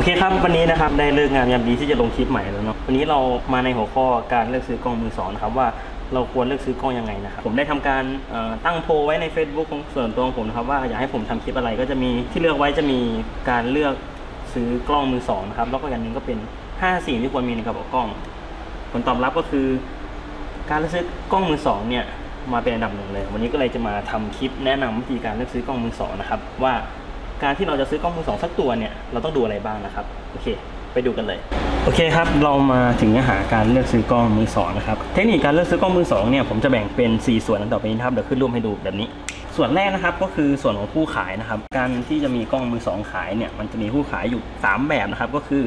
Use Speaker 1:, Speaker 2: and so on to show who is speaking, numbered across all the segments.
Speaker 1: เคครับวันนี้นะครับได้เลิกงามยามดีที่จะลงคลิปใหม่แล้วเนาะวันนี้เรามาในหัวข้อการเลือกซื้อกล้องมือสองนะครับว่าเราควรเลือกซื้อกล้องยังไงนะครับผมได้ทำการตั้งโพลไว้ใน Facebook ของส่วนตัวของผมนะครับว่าอยากให้ผมทำคลิปอะไรก็จะมีที่เลือกไว้จะมีการเลือกซื้อกล้องมือสองนะครับแล้วก็อย่างนึงก็เป็น5สิ่งที่ควรมีในกระเป๋ากล้องผลตอบรับก็คือการเลือกซื้อกล้องมือสองเนี่ยมาเป็นอันดับหนึ่งเลยวันนี้ก็เลยจะมาทำคลิปแนะนำวิธีการเลือกซื้อกล้องมือสองนะครับว่าการที่เราจะซื้อกล้องมือสองสักตัวเนี่ยเราต้องดูอะไรบ้างนะครับโอเคไปดูกันเลยโอเคครับเรามาถึงเนื้อหาการเลือกซื้อกล้องมือสองนะครับเทคนิคการเลือกซื้อกล้องมือสองเนี่ยผมจะแบ่งเป็น4ส่วนต่อไปนี้ครับเดี๋ยวขึ้นรูปให้ดูแบบนี้ส่วนแรกนะครับก็คือส่วนของผู้ขายนะครับการที่จะมีกล้องมือสองขายเนี่ยมันจะมีผู้ขายอยู่3แบบนะครับก็คือ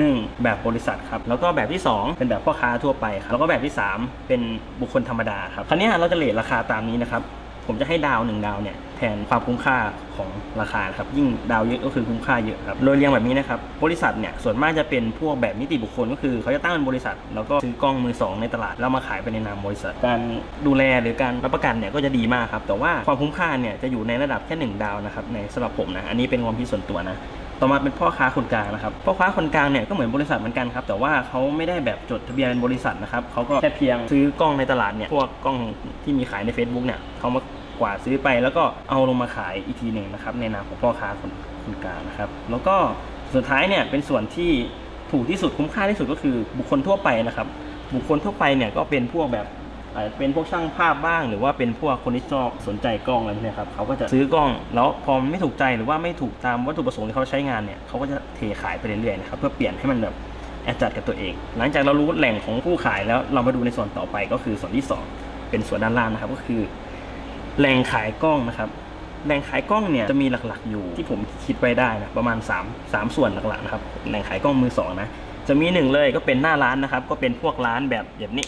Speaker 1: 1แบบบริษัทครับแล้วก็แบบที่2เป็นแบบพ่อค้าทั่วไปครับแล้วก็แบบที่3เป็นบุคคลธรรมดาครับคราวนี้เราจะเรทราคาตามนี้นะครับผมจะให้ดาว1ดาวเนี่ยแทนความคุ้มค่าของราคาครับยิ่งดาวเยอะก็คือคุ้มค่าเยอะครับโดยเรียงแบบนี้นะครับบริษัทเนี่ยส่วนมากจะเป็นพวกแบบนิติบุคคลก็คือเขาจะตั้งเป็นบริษัทแล้วก็ซื้อกล้องมือสองในตลาดแล้วมาขายไปในนามบริษัทการดูแลหรือการรับประกันเนี่ยก็จะดีมากครับแต่ว่าความคุ้มค่าเนี่ยจะอยู่ในระดับแค่1ดาวนะครับในสำหรับผมนะอันนี้เป็นความคิดส่วนตัวนะต่อมาเป็นพ่อค้าคนกลางนะครับพ่อค้าคนกลางเนี่ยก็เหมือนบริษัทเหมือนกันครับแต่ว่าเขาไม่ได้แบบจดทะเบียนเป็นบริษัทนะครับเขาก็แค่เพียงซื้อกล้องในตลาดเนี่ยพวกกล้องที่มีขายใน Facebook เนี่ยเขามากว่าซื้อไปแล้วก็เอาลงมาขายอีกทีหนึ่งนะครับในนามของพ่อค้าคนกลางนะครับแล้วก็สุดท้ายเนี่ยเป็นส่วนที่ถูกที่สุดคุ้มค่าที่สุดก็คือบุคคลทั่วไปนะครับบุคคลทั่วไปเนี่ยก็เป็นพวกแบบเป็นพวกช่างภาพบ้างหรือว่าเป็นพวกคนที่ชอบสนใจกล้องอะไรพวกนี้ครับเขาก็จะซื้อกล้องแล้วพอไม่ถูกใจหรือว่าไม่ถูกตามวัตถุประสงค์ที่เขาใช้งานเนี่ยเขาก็จะเทขายไปเรื่อยๆนะครับเพื่อเปลี่ยนให้มันแบบแอดจัดกับตัวเองหลังจากเรารู้แหล่งของผู้ขายแล้วเรามาดูในส่วนต่อไปก็คือส่วนที่2เป็นส่วนด้านล่างนะครับก็คือแหล่งขายกล้องนะครับแหล่งขายกล้องเนี่ยจะมีหลักๆอยู่ที่ผมคิดไว้ได้นะประมาณ3ส่วนหลักๆนะครับแหล่งขายกล้องมือสองนะจะมี1เลยก็เป็นหน้าร้านนะครับก็เป็นพวกร้านแบบนี้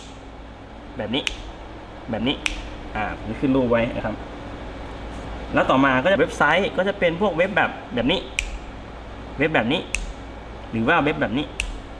Speaker 1: นี่ขึ้นรูปไว้นะครับแล้วต่อมาก็จะเว็บไซต์ก็จะเป็นพวกเว็บแบบนี้เว็บแบบนี้หรือว่าเว็บแบบนี้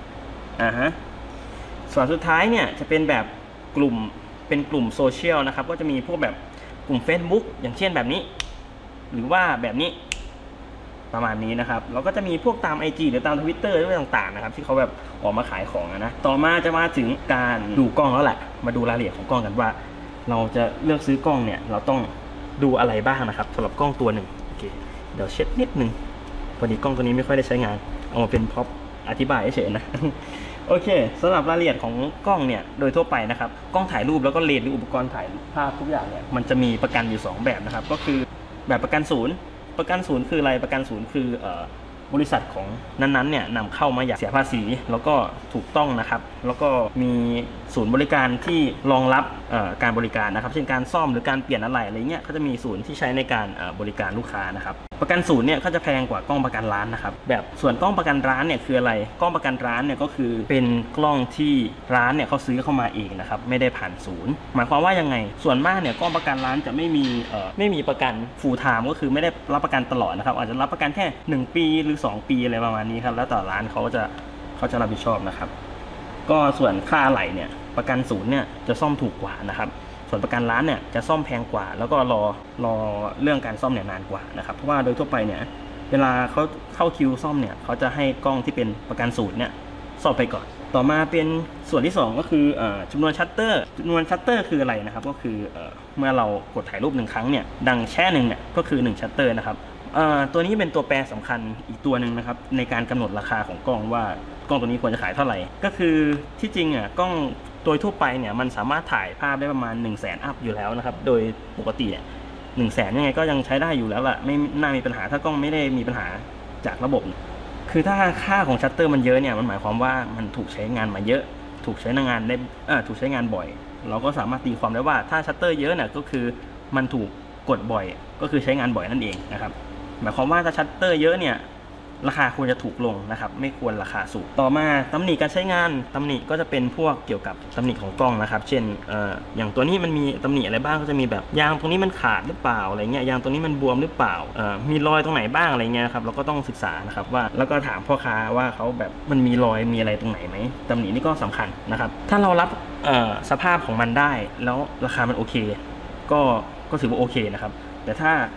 Speaker 1: ส่วนสุดท้ายเนี่ยจะเป็นแบบกลุ่มโซเชียลนะครับก็จะมีพวกแบบกลุ่ม Facebook อย่างเช่นแบบนี้หรือว่าแบบนี้ประมาณนี้นะครับแล้วก็จะมีพวกตาม IG หรือตาม Twitter ด้วยต่างๆนะครับที่เขาแบบออกมาขายของนะต่อมาจะมาถึงการดูกล้องแล้วแหละมาดูรายละเอียดของกล้องกันว่าเราจะเลือกซื้อกล้องเนี่ยเราต้องดูอะไรบ้างนะครับสำหรับกล้องตัวหนึ่งโอเคเดี๋ยวเช็ดนิดนึงพอดีกล้องตัวนี้ไม่ค่อยได้ใช้งานเอามาเป็นพ็อปอธิบายเฉยๆนะโอเคสำหรับรายละเอียดของกล้องเนี่ยโดยทั่วไปนะครับกล้องถ่ายรูปแล้วก็เลนส์หรืออุปกรณ์ถ่ายภาพทุกอย่างเนี่ยมันจะมีประกันอยู่2แบบนะครับก็คือแบบประกันศูนย์คืออะไรประกันศูนย์คือบริษัทของนั้นๆเนี่ยนำเข้ามาอย่างเสียภาษีแล้วก็ถูกต้องนะครับแล้วก็มีศูนย์บริการที่รองรับการบริการนะครับเช่นการซ่อมหรือการเปลี่ยนอะไรเงี้ยเขาจะมีศูนย์ที่ใช้ในการบริการลูกค้านะครับประกันศูนย์เนี่ยเขาจะแพงกว่ากล้องประกันร้านนะครับแบบส่วนกล้องประกันร้านเนี่ยคืออะไรกล้องประกันร้านเนี่ยก็คือเป็นกล้องที่ร้านเนี่ยเขาซื้อเข้ามาเองนะครับไม่ได้ผ่านศูนย์หมายความว่ายังไงส่วนมากเนี่ยกล้องประกันร้านจะไม่มีประกัน full time ก็คือไม่ได้รับประกันตลอดนะครับอาจจะรับประกันแค่1ปีหรือ2ปีอะไรประมาณนี้ครับแล้วต่อร้านเขาจะรับผิดชอบนะครับก็ส่วนค่าอะไหล่เนี่ยประกันศูนย์เนี่ยจะซ่อมถูกกว่านะครับส่วนประกันร้านเนี่ยจะซ่อมแพงกว่าแล้วก็รอเรื่องการซ่อมเนี่ยนานกว่านะครับเพราะว่าโดยทั่วไปเนี่ยเวลาเขาเข้าคิวซ่อมเนี่ยเขาจะให้กล้องที่เป็นประกันศูนย์เนี่ยซ่อมไปก่อนต่อมาเป็นส่วนที่2ก็คือจำนวนชัตเตอร์คืออะไรนะครับก็คือเมื่อเรากดถ่ายรูป1ครั้งเนี่ยดังแช่หนึ่งเนี่ยก็คือ1ชัตเตอร์นะครับตัวนี้เป็นตัวแปรสำคัญอีกตัวหนึ่งนะครับในการกำหนดราคาของกล้องว่ากล้องตัวนี้ควรจะขายเท่าไหร่ก็คือที่จริงกล้องโดยทั่วไปเนี่ยมันสามารถถ่ายภาพได้ประมาณ100,000 อัพอยู่แล้วนะครับโดยปกติเนี่ย100,000ยังไงก็ยังใช้ได้อยู่แล้วล่ะไม่น่ามีปัญหาถ้ากล้องไม่ได้มีปัญหาจากระบบคือถ้าค่าของชัตเตอร์มันเยอะเนี่ยมันหมายความว่ามันถูกใช้งานมาเยอะถูกใช้งานได้ถูกใช้งานบ่อยเราก็สามารถตีความได้ว่าถ้าชัตเตอร์เยอะเนี่ยก็คือมันถูกกดบ่อยก็คือใช้งานบ่อยนั่นเองนะครับหมายความว่าถ้าชัตเตอร์เยอะเนี่ยราคาควรจะถูกลงนะครับไม่ควรราคาสูงต่อมาตำหนิการใช้งานตำหนิก็จะเป็นพวกเกี่ยวกับตำหนิของกล้องนะครับเช่นอย่างตัวนี้มันมีตำหนิอะไรบ้างก็จะมีแบบยางตรงนี้มันขาดหรือเปล่าอะไรเงี้ยยางตรงนี้มันบวมหรือเปล่ามีรอยตรงไหนบ้างอะไรเงี้ยครับเราก็ต้องศึกษานะครับว่าแล้วก็ถามพ่อค้าว่าเขาแบบมันมีรอยมีอะไรตรงไหนไหมตำหนินี่ก็สำคัญนะครับถ้าเรารับสภาพของมันได้แล้วราคามันโอเคก็ถือว่าโอเคนะครับแต่ถ้า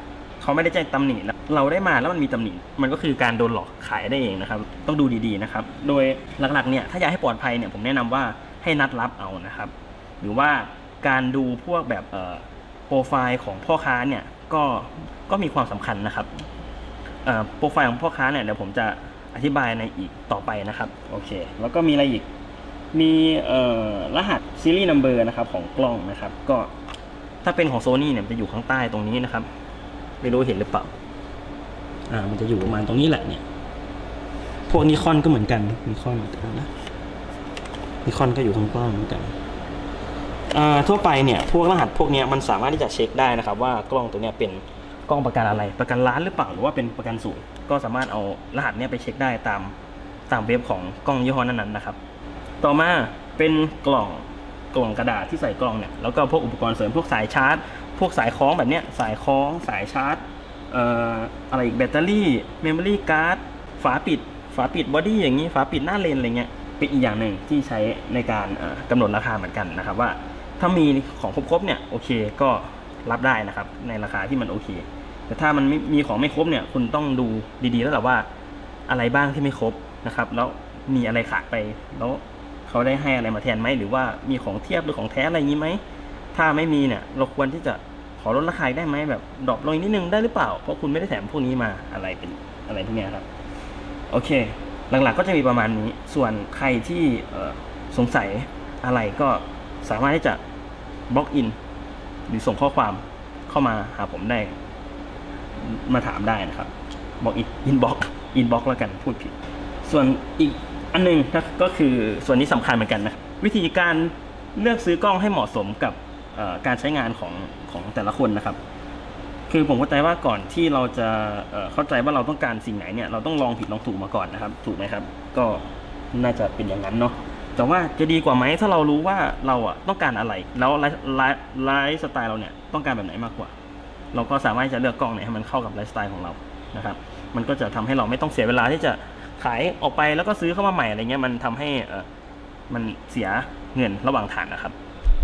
Speaker 1: เขาไม่ได้แจ้งตำหนิแล้วเราได้มาแล้วมันมีตำหนิมันก็คือการโดนหลอกขายได้เองนะครับต้องดูดีๆนะครับโดยหลักๆเนี่ยถ้าอยากให้ปลอดภัยเนี่ยผมแนะนำว่าให้นัดรับเอานะครับหรือว่าการดูพวกแบบโปรไฟล์ของพ่อค้าเนี่ยก็มีความสำคัญนะครับโปรไฟล์ของพ่อค้าเนี่ยเดี๋ยวผมจะอธิบายในอีกต่อไปนะครับโอเคแล้วก็มีอะไรอีกมีรหัสซีรีส์นัมเบอร์นะครับของกล้องนะครับก็ถ้าเป็นของ Sony เนี่ยจะอยู่ข้างใต้ตรงนี้นะครับไม่รู้เห็นหรือเปล่ามันจะอยู่ประมาณตรงนี้แหละเนี่ยพวกนิคอนก็เหมือนกันนิคอนนะนิคอนก็อยู่ข้างล่างเหมือนกันทั่วไปเนี่ยพวกรหัสพวกนี้มันสามารถที่จะเช็คได้นะครับว่ากล้องตัวนี้เป็นกล้องประกันอะไรประกันร้านหรือเปล่าหรือว่าเป็นประกันศูนย์ก็สามารถเอารหัสนี้ไปเช็คได้ตามเว็บของกล้องยี่ห้อนั้นๆนะครับต่อมาเป็นกล่องกระดาษที่ใส่กล้องเนี่ยแล้วก็พวกอุปกรณ์เสริมพวกสายชาร์จพวกสายคล้องแบบเนี้ยสายคล้องสายชาร์จอะไรอีกแบตเตอรี่เมมโมรี่การ์ดฝาปิดบอดี้อย่างนี้ฝาปิดหน้าเลนอะไรเงี้ยเป็นอีกอย่างหนึ่งที่ใช้ในการกำหนดราคาเหมือนกันนะครับว่าถ้ามีของครบเนี่ยโอเคก็รับได้นะครับในราคาที่มันโอเคแต่ถ้ามันไม่มีของไม่ครบเนี่ยคุณต้องดูดีๆแล้วแหละว่าอะไรบ้างที่ไม่ครบนะครับแล้วมีอะไรขาดไปแล้วเขาได้ให้อะไรมาแทนไหมหรือว่ามีของเทียบหรือของแท้อะไรอย่างนี้ไหมถ้าไม่มีเนี่ยเราควรที่จะขอลดราคาได้ไหมแบบดรอปลงนิดนึงได้หรือเปล่าเพราะคุณไม่ได้แถมพวกนี้มาอะไรเป็นอะไรพวกนี้ครับโอเคหลักๆก็จะมีประมาณนี้ส่วนใครที่สงสัยอะไรก็สามารถที่จะบล็อกอินหรือส่งข้อความเข้ามาหาผมได้มาถามได้นะครับบล็อกอินบ็อกแล้วกันพูดผิดส่วนอีกอันนึงก็คือส่วนนี้สำคัญเหมือนกันนะวิธีการเลือกซื้อกล้องให้เหมาะสมกับการใช้งานของแต่ละคนนะครับคือผมเข้าใจว่าก่อนที่เราจะเข้าใจว่าเราต้องการสิ่งไหนเนี่ยเราต้องลองผิดลองถูกมาก่อนนะครับถูกไหมครับก็น่าจะเป็นอย่างนั้นเนาะแต่ว่าจะดีกว่าไหมถ้าเรารู้ว่าเราต้องการอะไรแล้วไลฟ์สไตล์เราเนี่ยต้องการแบบไหนมากกว่าเราก็สามารถจะเลือกกล้องไหนให้มันเข้ากับไลฟ์สไตล์ของเรานะครับมันก็จะทำให้เราไม่ต้องเสียเวลาที่จะขายออกไปแล้วก็ซื้อเข้ามาใหม่อะไรเงี้ยมันทำให้มันเสียเงินระหว่างทางนะครับ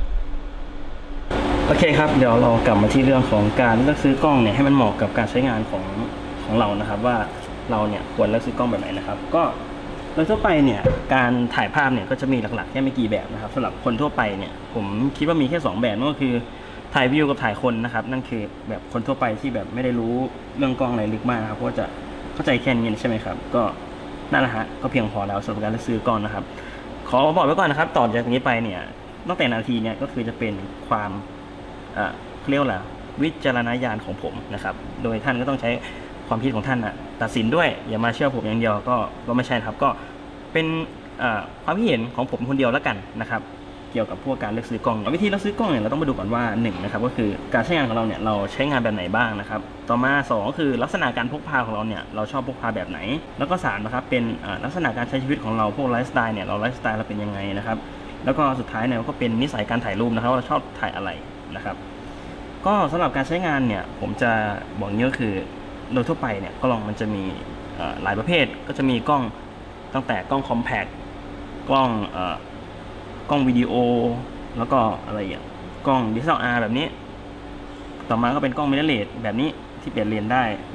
Speaker 1: โอเคครับเดี๋ยวเรากลับมาที่เรื่องของการเลือกซื้อกล้องเนี่ยให้มันเหมาะกับการใช้งานของเรานะครับว่าเราเนี่ยควรเลือกซื้อกล้องแบบไหนนะครับก็โดยทั่วไปเนี่ยการถ่ายภาพเนี่ยก็จะมีหลักๆแค่ไม่กี่แบบนะครับสำหรับคนทั่วไปเนี่ยผมคิดว่ามีแค่2แบบนั่นก็คือถ่ายวิวกับถ่ายคนนะครับนั่นคือแบบคนทั่วไปที่แบบไม่ได้รู้เรื่องกล้องอะไรลึกมากครับก็จะเข้าใจแค่นี้ใช่ไหมครับก็นั่นแหละฮะก็เพียงพอแล้วสำหรับการเลือกซื้อกล้องนะครับขอบอกไว้ก่อนนะครับต่อจากนี้ไปเนี่ยตั้งแต่นาทีเนี่ยก็คือจะเป็นความเรียกว่าวิจารณญาณของผมนะครับโดยท่านก็ต้องใช้ความคิดของท่านตัดสินด้วยอย่ามาเชื่อผมอย่างเดียวก็ไม่ใช่ครับก็เป็นความคิดเห็นของผมคนเดียวแล้วกันนะครับเกี่ยวกับพวกการเลือกซื้อกล้องวิธีเลือกซื้อกล้องเนี่ยเราต้องมาดูก่อนว่า1นะครับก็คือการใช้งานของเราเนี่ยเราใช้งานแบบไหนบ้างนะครับต่อมา2ก็คือลักษณะการพกพาของเราเนี่ยเราชอบพกพาแบบไหนแล้วก็3นะครับเป็นลักษณะการใช้ชีวิตของเราพวกไลฟ์สไตล์เนี่ยเราไลฟ์สไตล์เราเป็นยังไงนะครับแล้วก็สุดท้ายเนี่ยก็เป็นนิสัยการถ่ายรูปนะครับว่าเราชอบถ่ายอะไรนะครับก็สำหรับการใช้งานเนี่ยผมจะบอกนี้ก็คือโดยทั่วไปเนี่ยกล้องมันจะมีหลายประเภทก็จะมีกล้องตั้งแต่กล้องคอมแพคกล้องวิดีโอแล้วก็อะไรอย่างกล้อง DSLR แบบนี้ต่อมาก็เป็นกล้องมิเรอร์เลสแบบนี้ที่เปลี่ยนเลนได้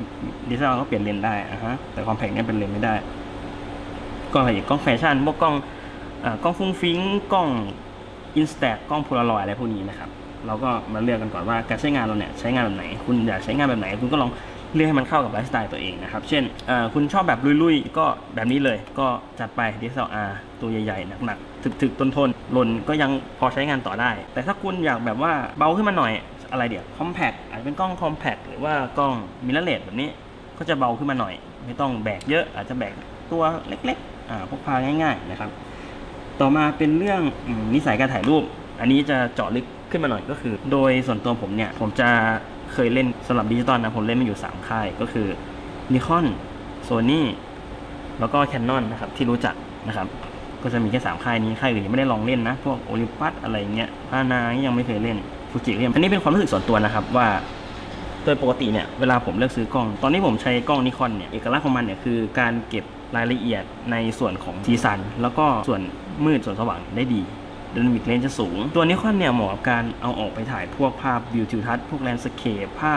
Speaker 1: DSLR ก็เปลี่ยนเลนได้แต่คอมแพคเนี่ยเป็นเลนไม่ได้ก็อะไรกล้องแฟชั่นพวกกล้องฟุ้งฟิ้งกล้องอินสแตทกล้องโพลารอยด์อะไรพวกนี้นะครับเราก็มาเลือกกันก่อนว่าการใช้งานเราเนี่ยใช้งานแบบไหนคุณอยากใช้งานแบบไหนคุณก็ลองเลือกให้มันเข้ากับไลฟ์สไตล์ตัวเองนะครับเช่นคุณชอบแบบลุยๆก็แบบนี้เลยก็จัดไป DSLR ตัวใหญ่ๆหนักๆถึกๆทนๆหล่นก็ยังพอใช้งานต่อได้แต่ถ้าคุณอยากแบบว่าเบาขึ้นมาหน่อยอะไรเดี๋ยวคอมแพคอาจจะเป็นกล้องคอมแพคหรือว่ากล้องมิเรอร์เลสแบบนี้ก็จะเบาขึ้นมาหน่อยไม่ต้องแบกเยอะอาจจะแบกตัวเล็กๆพกพาง่ายๆนะครับต่อมาเป็นเรื่องนิสัยการถ่ายรูปอันนี้จะเจาะลึกขึ้นมาหน่อยก็คือโดยส่วนตัวผมเนี่ยผมจะเคยเล่นสำหรับดิจิตอลนะผมเล่นมาอยู่3ค่ายก็คือ Nikon Sony แล้วก็ Canon นะครับที่รู้จักนะครับก็จะมีแค่3ค่ายนี้ค่ายอื่นยังไม่ได้ลองเล่นนะพวก Olympus อะไรเงี้ยพานายังไม่เคยเล่นฟูจิอันนี้เป็นความรู้สึกส่วนตัวนะครับว่าโดยปกติเนี่ยเวลาผมเลือกซื้อกล้องตอนนี้ผมใช้กล้อง Nikon เนี่ยเอกลักษณ์ของมันเนี่ยคือการเก็บรายละเอียดในส่วนของสีสันแล้วก็ส่วนมืดส่วนสว่างได้ดีDynamic Range จะสูงตัวนิคอนเนี่ยเหมาะกับการเอาออกไปถ่ายพวกภาพวิวทิวทัศน์พวกแลนด์สเคปภาพ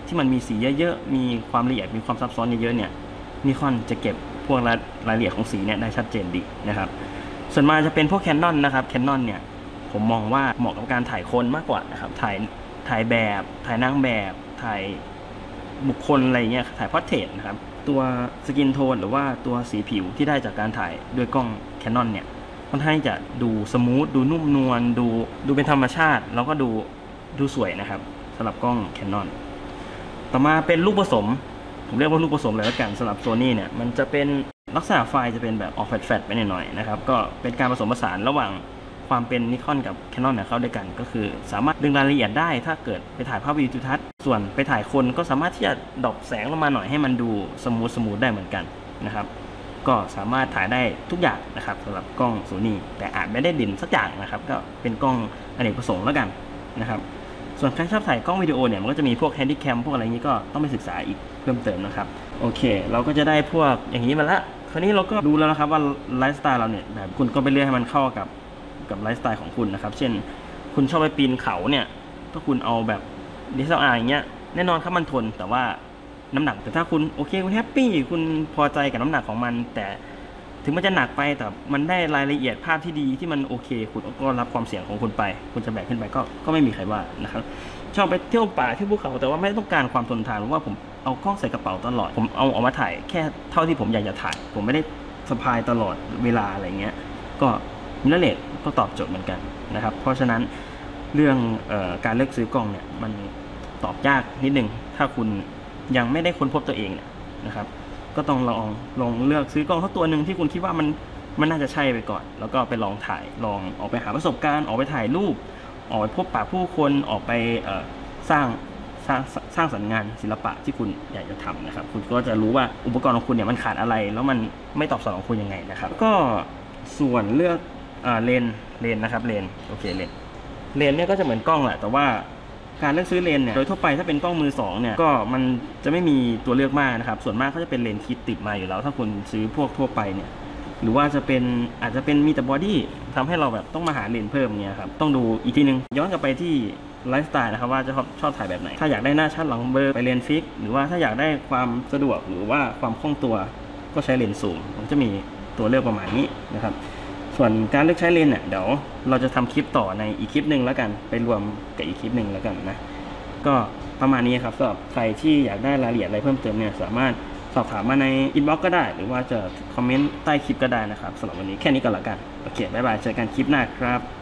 Speaker 1: ที่มันมีสีเยอะๆมีความละเอียดมีความซับซ้อนเยอะๆเนี่ยนิคอนจะเก็บพวกรายละเอียดของสีเนี่ยได้ชัดเจนดีนะครับส่วนมากจะเป็นพวก Canon นะครับ Canon เนี่ยผมมองว่าเหมาะกับการถ่ายคนมากกว่านะครับถ่ายแบบถ่ายนางแบบถ่ายบุคคลอะไรเงี้ยถ่ายพอร์เทรตนะครับตัวสกินโทนหรือว่าตัวสีผิวที่ได้จากการถ่ายด้วยกล้อง Canon เนี่ยค่อนข้างจะดูสมูทดูนุ่มนวลดูเป็นธรรมชาติแล้วก็ดูสวยนะครับสำหรับกล้อง Canon ต่อมาเป็นลูกผสมผมเรียกว่าลูกผสมเลยแล้วกันสำหรับ Sony เนี่ยมันจะเป็นลักษณะไฟล์จะเป็นแบบออกแฟลตๆไปหน่อยๆนะครับก็เป็นการผสมผสานระหว่างความเป็น Nikon กับ Canon เนี่ยเข้าด้วยกันก็คือสามารถดึงรายละเอียดได้ถ้าเกิดไปถ่ายภาพวิวทิวทัศน์ส่วนไปถ่ายคนก็สามารถที่จะดรอปแสงลงมาหน่อยให้มันดูสมูทได้เหมือนกันนะครับก็สามารถถ่ายได้ทุกอย่างนะครับสำหรับกล้อง Sony แต่อาจไม่ได้เด่นสักอย่างนะครับก็เป็นกล้องอเนกประสงค์แล้วกันนะครับส่วนใครชอบถ่ายกล้องวิดีโอเนี่ยมันก็จะมีพวก Handycam พวกอะไรนี้ก็ต้องไปศึกษาอีกเพิ่มเติมนะครับโอเคเราก็จะได้พวกอย่างนี้มาละคราวนี้เราก็ดูแล้วนะครับว่าไลฟ์สไตล์เราเนี่ยแบบคุณก็ไปเลือกให้มันเข้ากับไลฟ์สไตล์ของคุณนะครับเช่นคุณชอบไปปีนเขาเนี่ยถ้าคุณเอาแบบ DSLR อย่างเงี้ยแน่นอนครับมันทนแต่ว่าน้ำหนักแต่ถ้าคุณโอเคคุณแฮปปี้คุณพอใจกับน้ำหนักของมันแต่ถึงมันจะหนักไปแต่มันได้รายละเอียดภาพที่ดีที่มันโอเคคุณก็รับความเสี่ยงของคุณไปคุณจะแบกขึ้นไปก็ไม่มีใครว่านะครับชอบไปเที่ยวป่าที่ภูเขาแต่ว่าไม่ต้องการความทนทานเพราะว่าผมเอากล้องใส่กระเป๋าตลอดผมเอามาถ่ายแค่เท่าที่ผมอยากจะถ่ายผมไม่ได้สะพายตลอดเวลาอะไรเงี้ยก็มิเรอร์เลสก็ตอบโจทย์เหมือนกันนะครับเพราะฉะนั้นเรื่องการเลือกซื้อกล้องเนี่ยมันตอบยากนิดนึงถ้าคุณยังไม่ได้ค้นพบตัวเองนะครับก็ต้องลองเลือกซื้อกล้องสักตัวหนึ่งที่คุณคิดว่ามันน่าจะใช่ไปก่อนแล้วก็ไปลองถ่ายลองออกไปหาประสบการณ์ออกไปถ่ายรูปออกไปพบปะผู้คนออกไปสร้างสรรค์งานศิลปะที่คุณอยากจะทำนะครับคุณก็จะรู้ว่าอุปกรณ์ของคุณเนี่ยมันขาดอะไรแล้วมันไม่ตอบสนองคุณยังไงนะครับก็ส่วนเลือกเลนนะครับเลนโอเคเลนเนี่ยก็จะเหมือนกล้องแหละแต่ว่าการเลือกซื้อเลนเนี่ยโดยทั่วไปถ้าเป็นกล้องมือสองเนี่ยก็มันจะไม่มีตัวเลือกมากนะครับส่วนมากก็จะเป็นเลนคิดติดมาอยู่แล้วถ้าคุณซื้อพวกทั่วไปเนี่ยหรือว่าอาจจะเป็นมีแต่บอดี้ทำให้เราแบบต้องมาหาเลนเพิ่มเนี่ยครับต้องดูอีกทีนึงย้อนกลับไปที่ไลฟ์สไตล์นะครับว่าจะชอบถ่ายแบบไหนถ้าอยากได้หน้าชัดหลังเบลอไปเลนฟิกหรือว่าถ้าอยากได้ความสะดวกหรือว่าความคล่องตัวก็ใช้เลนซูมผมจะมีตัวเลือกประมาณนี้นะครับส่วนการเลือกใช้เลนเนี่ยเดี๋ยวเราจะทำคลิปต่อในอีกคลิปหนึ่งแล้วกันไปรวมกับอีกคลิปหนึ่งแล้วกันนะก็ประมาณนี้ครับสำหรับใครที่อยากได้รายละเอียดอะไรเพิ่มเติมเนี่ยสามารถสอบถามมาในอินบ็อกซ์ก็ได้หรือว่าจะคอมเมนต์ใต้คลิปก็ได้นะครับสำหรับวันนี้แค่นี้ก่อนละกันโอเคบ๊ายบายเจอกันคลิปหน้าครับ